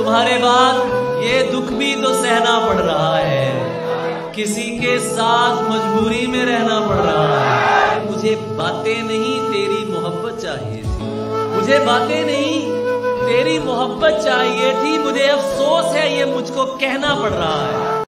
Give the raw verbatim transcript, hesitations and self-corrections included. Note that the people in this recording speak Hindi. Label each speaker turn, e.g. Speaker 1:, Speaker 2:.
Speaker 1: तुम्हारे बाद ये दुख भी तो सहना पड़ रहा है, किसी के साथ मजबूरी में रहना पड़ रहा है। मुझे बातें नहीं तेरी मोहब्बत चाहिए थी, मुझे बातें नहीं तेरी मोहब्बत चाहिए थी। मुझे अफसोस है ये मुझको कहना पड़ रहा है।